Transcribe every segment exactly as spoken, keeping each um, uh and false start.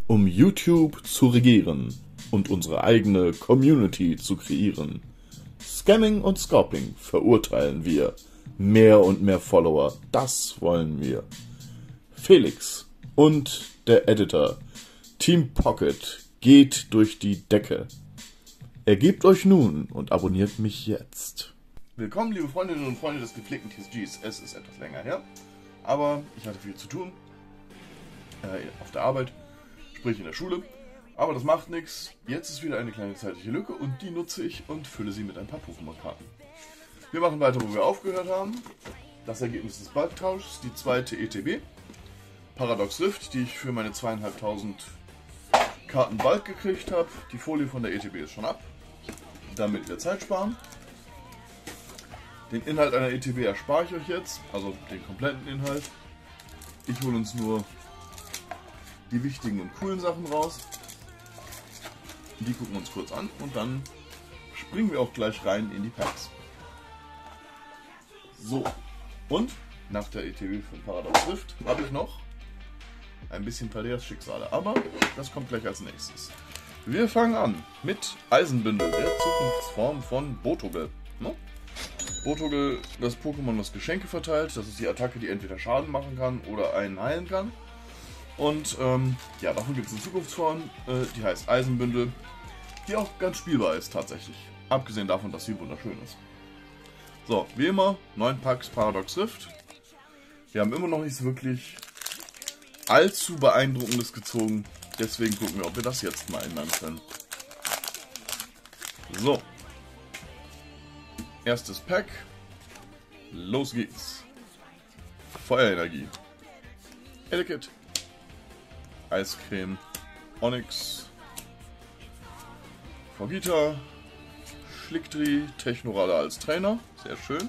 Um YouTube zu regieren und unsere eigene Community zu kreieren. Scamming und Scalping verurteilen wir. Mehr und mehr Follower, das wollen wir. Felix und der Editor Team Pocket geht durch die Decke. Ergebt euch nun und abonniert mich jetzt. Willkommen, liebe Freundinnen und Freunde des gepflegten T S Gs. Es ist etwas länger her, aber ich hatte viel zu tun. Äh, auf der Arbeit, sprich in der Schule. Aber das macht nichts. Jetzt ist wieder eine kleine zeitliche Lücke und die nutze ich und fülle sie mit ein paar Pokémon-Karten. Wir machen weiter, wo wir aufgehört haben. Das Ergebnis des Bulktauschs, die zweite E T B. Paradox Rift, die ich für meine zweieinhalbtausend Karten Bulk gekriegt habe. Die Folie von der E T B ist schon ab, damit wir Zeit sparen. Den Inhalt einer E T B erspare ich euch jetzt, also den kompletten Inhalt. Ich hole uns nur die wichtigen und coolen Sachen raus. Die gucken wir uns kurz an und dann springen wir auch gleich rein in die Packs. So, und nach der E T B von Paradox Rift habe ich noch ein bisschen Paldeas Schicksale, aber das kommt gleich als nächstes. Wir fangen an mit Eisenbündel, der Zukunftsform von Botogel. Ne? Botogel, das Pokémon, das Geschenke verteilt. Das ist die Attacke, die entweder Schaden machen kann oder einen heilen kann. Und ähm, ja, davon gibt es eine Zukunftsform, äh, die heißt Eisenbündel, die auch ganz spielbar ist tatsächlich. Abgesehen davon, dass sie wunderschön ist. So, wie immer, neun Packs Paradox Rift. Wir haben immer noch nichts wirklich allzu Beeindruckendes gezogen. Deswegen gucken wir, ob wir das jetzt mal ändern können. So. Erstes Pack. Los geht's. Feuerenergie. Elekid. Eiscreme. Onyx. Fogita. Schlickdri. Technorada als Trainer. Sehr schön.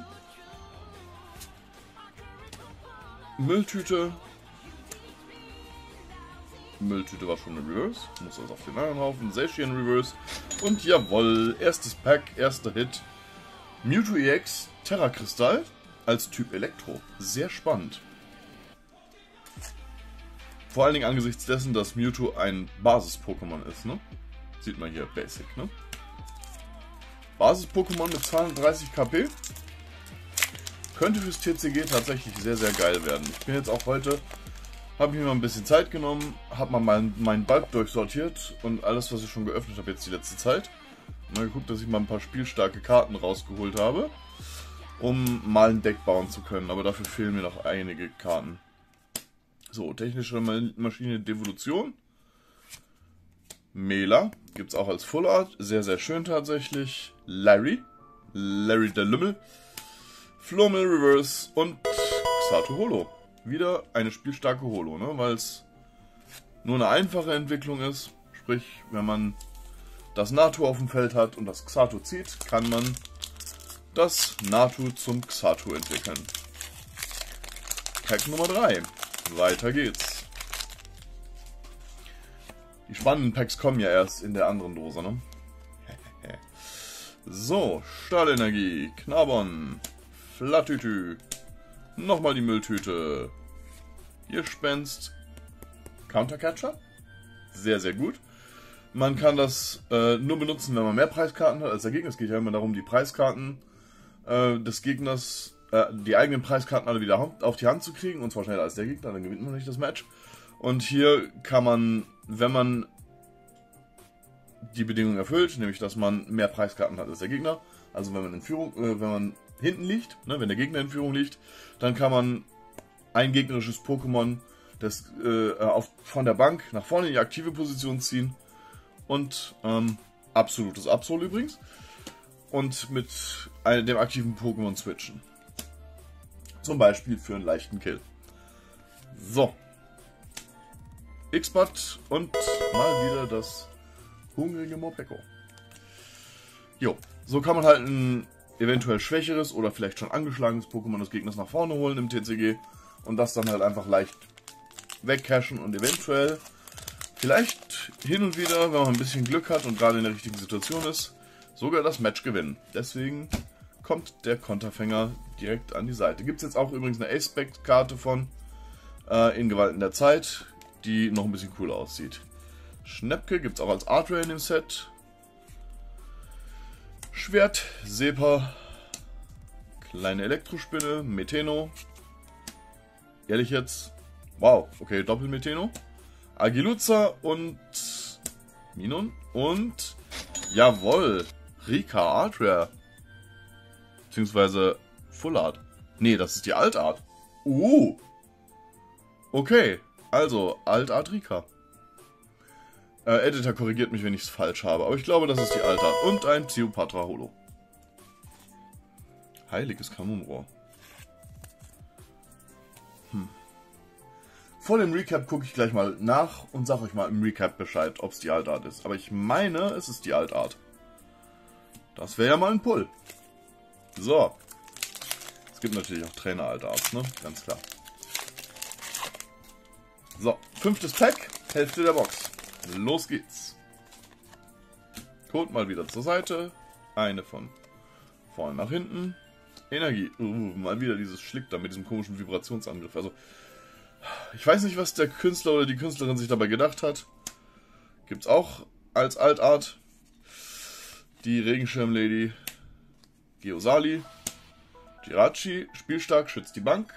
Mülltüte. Mülltüte war schon in Reverse. Muss also auf den anderen Haufen. Zacian Reverse. Und jawohl, erstes Pack, erster Hit. Mewtwo E X Terra Kristall als Typ Elektro. Sehr spannend. Vor allen Dingen angesichts dessen, dass Mewtwo ein Basis-Pokémon ist, ne? Sieht man hier, Basic, ne? Basis-Pokémon mit zweihundertdreißig K P. Könnte fürs T C G tatsächlich sehr, sehr geil werden. Ich bin jetzt auch heute, habe ich mir mal ein bisschen Zeit genommen, habe mal meinen mein Bulk durchsortiert und alles, was ich schon geöffnet habe jetzt die letzte Zeit. Mal geguckt, dass ich mal ein paar spielstarke Karten rausgeholt habe, um mal ein Deck bauen zu können. Aber dafür fehlen mir noch einige Karten. So, technische Maschine Devolution. Mela gibt es auch als Full Art. Sehr, sehr schön tatsächlich. Larry. Larry der Lümmel. Flormel Reverse und Xatu Holo. Wieder eine spielstarke Holo, ne? Weil es nur eine einfache Entwicklung ist. Sprich, wenn man das Natu auf dem Feld hat und das Xatu zieht, kann man das Natu zum Xatu entwickeln. Pack Nummer drei. Weiter geht's. Die spannenden Packs kommen ja erst in der anderen Dose, ne? So, Stahlenergie, Knabon, Flattütü, nochmal die Mülltüte, Gespenst, Countercatcher, sehr, sehr gut. Man kann das äh, nur benutzen, wenn man mehr Preiskarten hat als der Gegner. Es geht ja immer darum, die Preiskarten äh, des Gegners, äh, die eigenen Preiskarten alle wieder auf die Hand zu kriegen. Und zwar schneller als der Gegner, dann gewinnt man nicht das Match. Und hier kann man, wenn man die Bedingung erfüllt, nämlich dass man mehr Preiskarten hat als der Gegner, also wenn man in Führung, äh, wenn man hinten liegt, ne, wenn der Gegner in Führung liegt, dann kann man ein gegnerisches Pokémon das, äh, auf, von der Bank nach vorne in die aktive Position ziehen. Und ähm, absolutes Absol übrigens. Und mit einem, dem aktiven Pokémon switchen. Zum Beispiel für einen leichten Kill. So. X-Bot und mal wieder das hungrige Morpeko. Jo, so kann man halt ein eventuell schwächeres oder vielleicht schon angeschlagenes Pokémon des Gegners nach vorne holen im T C G. Und das dann halt einfach leicht wegcashen und eventuell vielleicht hin und wieder, wenn man ein bisschen Glück hat und gerade in der richtigen Situation ist, sogar das Match gewinnen. Deswegen kommt der Konterfänger direkt an die Seite. Gibt es jetzt auch übrigens eine Aspect-Karte von äh, in Gewalten der Zeit, die noch ein bisschen cooler aussieht. Schnäppke gibt es auch als Art Rare in dem Set. Schwert, Sepa, kleine Elektrospinne, Meteno. Ehrlich jetzt? Wow, okay, Doppel-Meteno. Agiluza und Minon und jawohl, Rika Art Rare. Beziehungsweise Full Art. Nee, das ist die Altart. Uh. Okay, also Altart Rika. Äh, Editor korrigiert mich, wenn ich es falsch habe, aber ich glaube, das ist die Altart. Und ein Psyopatra Holo. Heiliges Kanonenrohr. Hm. Vor dem Recap gucke ich gleich mal nach und sage euch mal im Recap Bescheid, ob es die Altart ist. Aber ich meine, es ist die Altart. Das wäre ja mal ein Pull. So. Es gibt natürlich auch Trainer-Altarts, ne? Ganz klar. So, fünftes Pack, Hälfte der Box. Los geht's. Code mal wieder zur Seite. Eine von vorne nach hinten. Energie. Uh, mal wieder dieses Schlick da mit diesem komischen Vibrationsangriff. Also, ich weiß nicht, was der Künstler oder die Künstlerin sich dabei gedacht hat. Gibt's auch als Altart. Die Regenschirmlady. Geosali. Jirachi. Spielstark, schützt die Bank.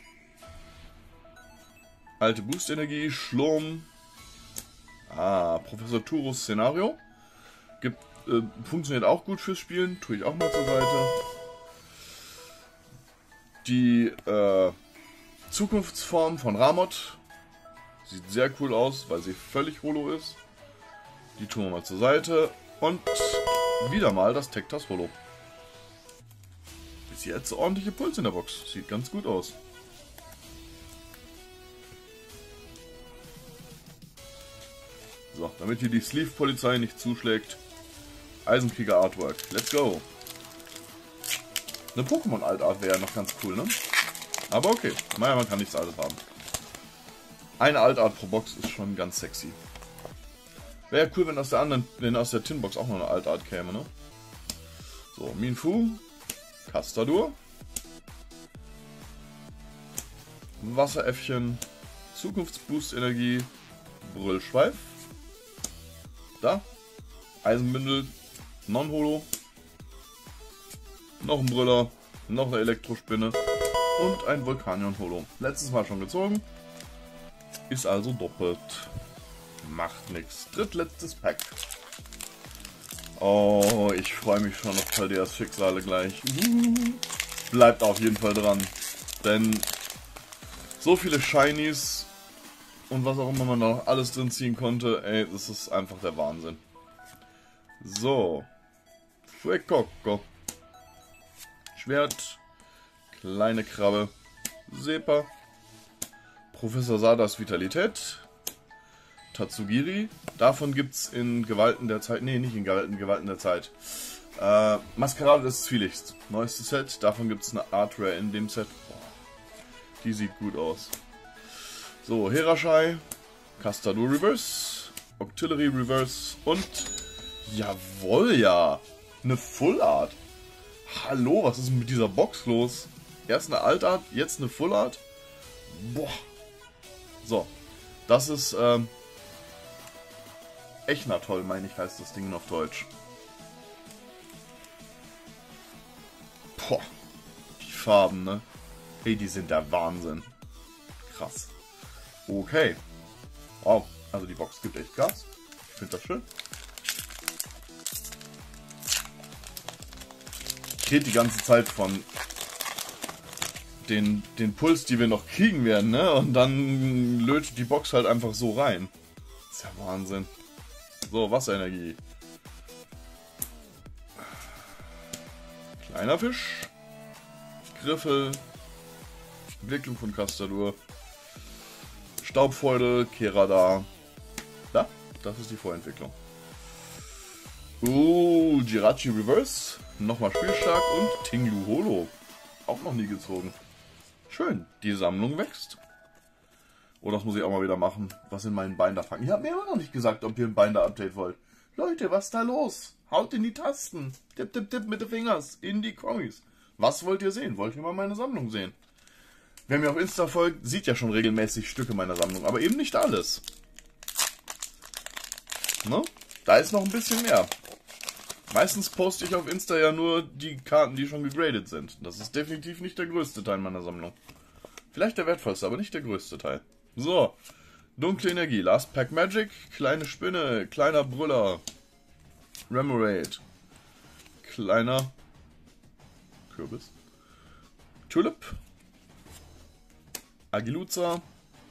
Alte Boost-Energie. Schlurm. Ah, Professor Turus Szenario. Gibt, äh, funktioniert auch gut fürs Spielen. Tue ich auch mal zur Seite. Die äh, Zukunftsform von Ramot. Sieht sehr cool aus, weil sie völlig holo ist. Die tun wir mal zur Seite. Und wieder mal das Tektas Holo. Bis jetzt ordentliche Puls in der Box. Sieht ganz gut aus. So, damit hier die Sleeve-Polizei nicht zuschlägt. Eisenkrieger Artwork. Let's go. Eine Pokémon-Altart wäre ja noch ganz cool, ne? Aber okay. Naja, man kann nichts alles haben. Eine Altart pro Box ist schon ganz sexy. Wäre ja cool, wenn aus der anderen, wenn aus der Tinbox auch noch eine Altart käme, ne? So, Minfu. Castadur. Wasseräffchen. Zukunftsboost-Energie. Brüllschweif. Da. Eisenbündel. Non-Holo. Noch ein Brüller. Noch eine Elektrospinne. Und ein Vulkanion-Holo. Letztes Mal schon gezogen. Ist also doppelt. Macht nichts. Drittletztes Pack. Oh, ich freue mich schon auf Paldeas Schicksale gleich. Bleibt auf jeden Fall dran. Denn so viele Shinies und was auch immer man noch alles drin ziehen konnte, ey, das ist einfach der Wahnsinn. So. Fuecoco. Schwert. Kleine Krabbe. Sepa. Professor Sadas Vitalität. Tatsugiri. Davon gibt es in Gewalten der Zeit. Nee, nicht in Gewalten, Gewalten der Zeit. Äh, Maskerade des Zwielichts. Neuestes Set. Davon gibt es eine Art Rare in dem Set. Boah, die sieht gut aus. So, Herashai. Castadur Reverse. Octillery Reverse. Und. Jawohl, ja. Eine Full Art. Hallo, was ist denn mit dieser Box los? Erst eine Altart, jetzt eine Full Art. Boah. So. Das ist, ähm. Echner toll, meine ich, heißt das Ding auf Deutsch. Boah. Die Farben, ne? Hey, die sind der Wahnsinn. Krass. Okay. Wow. Also die Box gibt echt Gas. Ich finde das schön. Ich rede die ganze Zeit von den, den Puls, die wir noch kriegen werden, ne? Und dann lötet die Box halt einfach so rein. Das ist ja Wahnsinn. So, Wasserenergie. Kleiner Fisch. Griffel. Entwicklung von Castadur. Staubfeudel, Kerada. Da, das ist die Vorentwicklung. Uh, Jirachi Reverse. Nochmal spielstark und Tinglu Holo. Auch noch nie gezogen. Schön, die Sammlung wächst. Oh, das muss ich auch mal wieder machen. Was in meinen Binder packen. Ihr habt mir immer noch nicht gesagt, ob ihr ein Binder-Update wollt. Leute, was ist da los? Haut in die Tasten. Tipp, tipp, tipp mit den Fingers. In die Kommis. Was wollt ihr sehen? Wollt ihr mal meine Sammlung sehen? Wer mir auf Insta folgt, sieht ja schon regelmäßig Stücke meiner Sammlung. Aber eben nicht alles. Ne? Da ist noch ein bisschen mehr. Meistens poste ich auf Insta ja nur die Karten, die schon gegradet sind. Das ist definitiv nicht der größte Teil meiner Sammlung. Vielleicht der wertvollste, aber nicht der größte Teil. So, dunkle Energie, Last Pack Magic, kleine Spinne, kleiner Brüller, Remoraid, kleiner Kürbis, Tulip, Agiluza,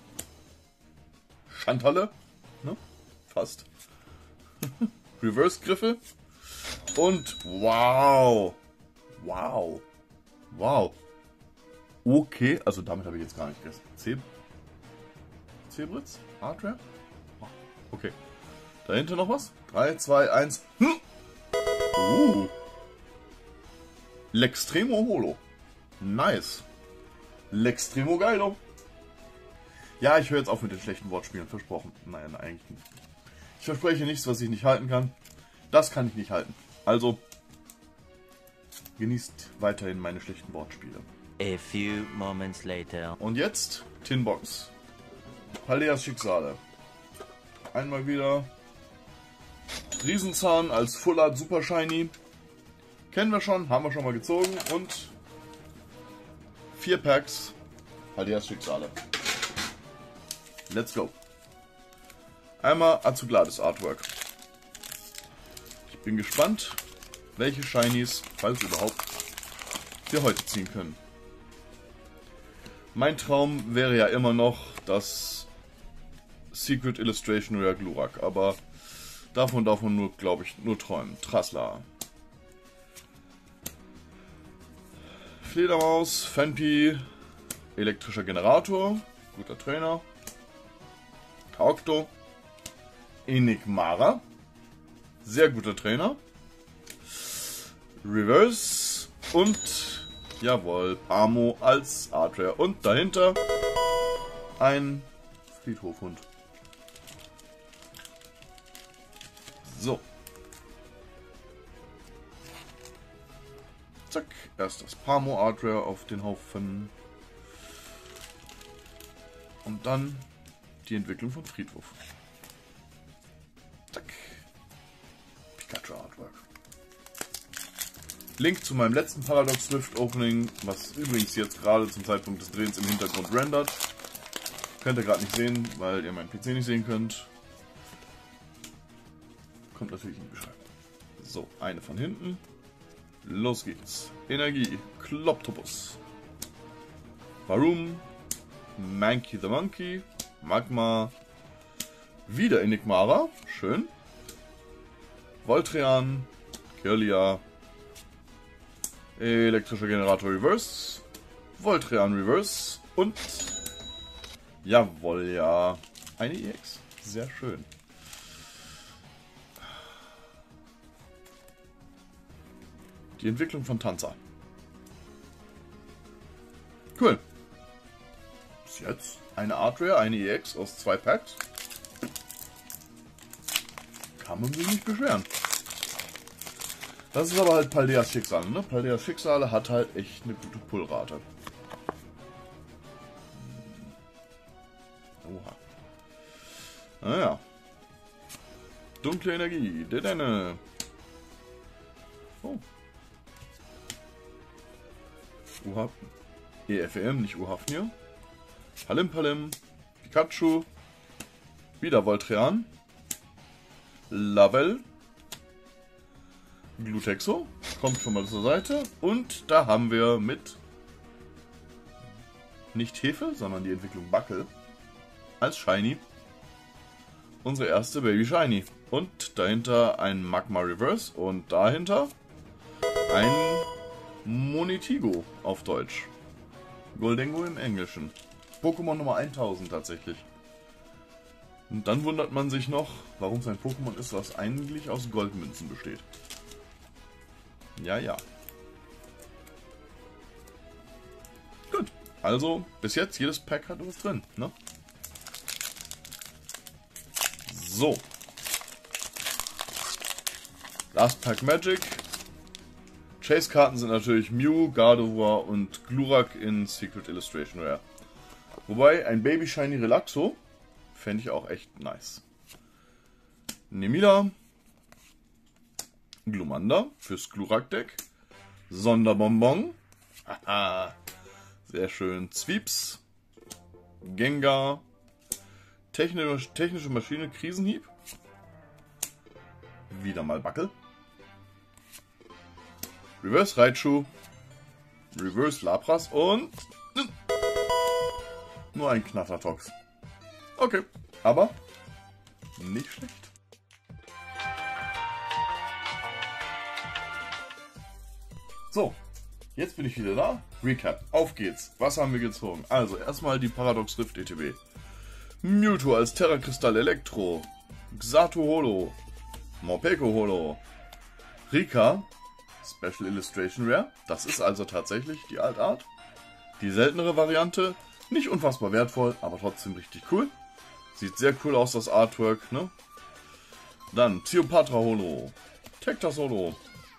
Chantalle, ne? Fast, Reverse Griffel und wow, wow, wow. Okay, also damit habe ich jetzt gar nicht gegessen. Zeb Zebritz? Hardware? Okay. Dahinter noch was? drei, zwei, eins. Hm. Uh. L'Extremo Holo. Nice. L'Extremo Geilo. Ja, ich höre jetzt auf mit den schlechten Wortspielen. Versprochen. Nein, eigentlich nicht. Ich verspreche nichts, was ich nicht halten kann. Das kann ich nicht halten. Also, genießt weiterhin meine schlechten Wortspiele. A few moments later. Und jetzt Tinbox. Paldeas Schicksale. Einmal wieder Riesenzahn als Full Art Super Shiny. Kennen wir schon, haben wir schon mal gezogen. Und vier Packs Paldeas Schicksale. Let's go. Einmal Azugladis Artwork. Ich bin gespannt, welche Shinies, falls überhaupt, wir heute ziehen können. Mein Traum wäre ja immer noch das Secret Illustration Rare Glurak, aber davon darf man nur, glaube ich, nur träumen. Trassler. Fledermaus, Phanpy, elektrischer Generator, guter Trainer. Kaokto, Enigmara, sehr guter Trainer. Reverse und jawohl, Pamo als Art Rare. Und dahinter ein Friedhofhund. So. Zack, erst das Pamo Art Rare auf den Haufen. Und dann die Entwicklung von Friedhof. Zack. Pikachu Artwork. Link zu meinem letzten Paradox Rift Opening, was übrigens jetzt gerade zum Zeitpunkt des Drehens im Hintergrund rendert. Könnt ihr gerade nicht sehen, weil ihr meinen P C nicht sehen könnt. Kommt natürlich in die Beschreibung. So, eine von hinten. Los geht's. Energie, Kloptopus. Varum, Mankey the Monkey, Magma, wieder Enigmara, schön. Voltrean, Kirlia, elektrischer Generator Reverse, Voltrean Reverse und jawohl, ja, eine E X. Sehr schön. Die Entwicklung von Tanzer. Cool. Bis jetzt eine Art Rare, eine E X aus zwei Packs. Kann man sich nicht beschweren. Das ist aber halt Paldeas Schicksale, ne? Paldeas Schicksale hat halt echt eine gute Pullrate. Oha. Naja. Dunkle Energie. Dedenne. Oh. Uhab. E F M, nicht Uhafnir. Palim Palim. Pikachu. Wieder Voltrean. Lavel. Glutexo. Kommt schon mal zur Seite. Und da haben wir mit nicht Hefe, sondern die Entwicklung Backel als Shiny unsere erste Baby Shiny. Und dahinter ein Magma Reverse und dahinter ein Monetigo auf Deutsch. Goldengo im Englischen. Pokémon Nummer tausend tatsächlich. Und dann wundert man sich noch, warum es ein Pokémon ist, was eigentlich aus Goldmünzen besteht. Ja, ja. Gut. Also, bis jetzt, jedes Pack hat was drin, ne? So. Last Pack Magic. Chase-Karten sind natürlich Mew, Gardevoir und Glurak in Secret Illustration Rare. Wobei, ein Baby Shiny Relaxo fände ich auch echt nice. Nemila, Glumanda fürs Glurak-Deck, Sonderbonbon, haha, sehr schön, Zwieps, Gengar, Technisch, technische Maschine, Krisenhieb, wieder mal Backel, Reverse Raichu, Reverse Lapras und nur ein Knattertox. Okay, aber nicht schlecht. So, jetzt bin ich wieder da. Recap, auf geht's. Was haben wir gezogen? Also erstmal die Paradox Rift E T B. Mewtwo als Terrakristall Elektro. Xatu Holo. Morpeko Holo. Rika. Special Illustration Rare. Das ist also tatsächlich die Altart. Die seltenere Variante. Nicht unfassbar wertvoll, aber trotzdem richtig cool. Sieht sehr cool aus, das Artwork, ne? Dann Psyopatra Holo. Tektas Holo.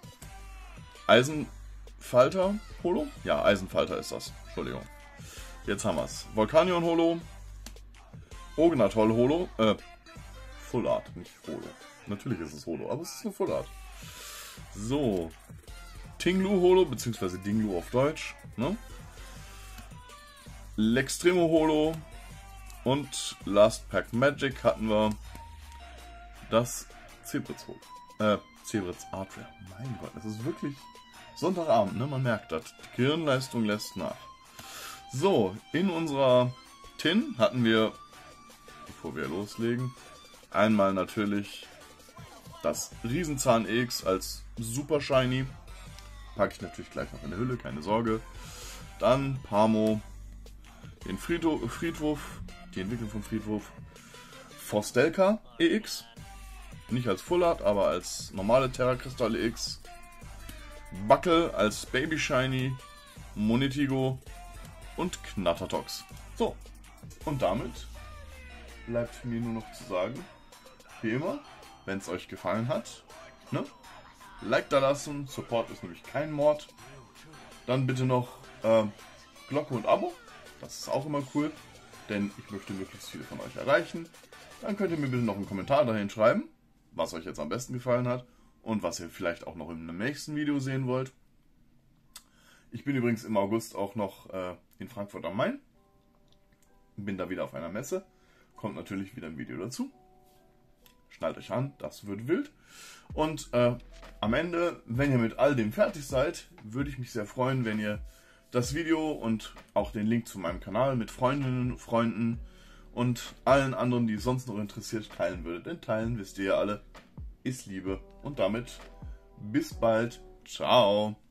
Eisenfalter Holo? Ja, Eisenfalter ist das. Entschuldigung. Jetzt haben wir es. Volcanion Holo. Ognatol Holo. Äh, Full Art, nicht Holo. Natürlich ist es Holo, aber es ist eine Full Art. So. Tinglu Holo, beziehungsweise Dinglu auf Deutsch. Ne? L'Extremo Holo. Und Last Pack Magic hatten wir das Zebritz Holo. Äh, Zebritz Art Rare. Mein Gott, das ist wirklich Sonntagabend, ne? Man merkt das. Die Gehirnleistung lässt nach. So, in unserer Tin hatten wir, bevor wir loslegen, einmal natürlich das Riesenzahn X als Super Shiny. Packe ich natürlich gleich noch in der Hülle, keine Sorge. Dann Pamo, den Friedhof, Friedhof die Entwicklung vom Friedhof. Forstelka E X. Nicht als Full Art, aber als normale Terrakristall E X. Backel als Baby Shiny. Monetigo und Knattertox. So, und damit bleibt mir nur noch zu sagen, wie immer, wenn es euch gefallen hat, ne? Like da lassen, Support ist nämlich kein Mord. Dann bitte noch äh, Glocke und Abo, das ist auch immer cool, denn ich möchte möglichst viele von euch erreichen. Dann könnt ihr mir bitte noch einen Kommentar dahin schreiben, was euch jetzt am besten gefallen hat und was ihr vielleicht auch noch in einem nächsten Video sehen wollt. Ich bin übrigens im August auch noch äh, in Frankfurt am Main. Bin da wieder auf einer Messe. Kommt natürlich wieder ein Video dazu. Schnallt euch an, das wird wild. Und äh, am Ende, wenn ihr mit all dem fertig seid, würde ich mich sehr freuen, wenn ihr das Video und auch den Link zu meinem Kanal mit Freundinnen, Freunden und allen anderen, die es sonst noch interessiert, teilen würdet. Denn teilen, wisst ihr ja alle, ist Liebe. Und damit bis bald. Ciao.